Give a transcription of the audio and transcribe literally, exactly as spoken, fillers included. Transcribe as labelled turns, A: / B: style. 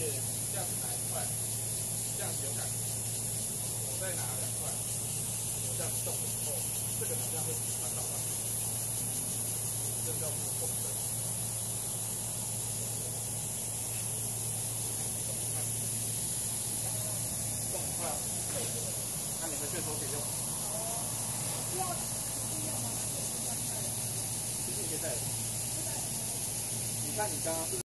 A: 这样子拿一块，这样子有感觉。我再拿两块，我这样子动的时候，这个能量会传导到你，这叫做共振。动快，那你回去的时候可以用。
B: 需要不用吗？
A: 其实你可以带。你看你刚刚是。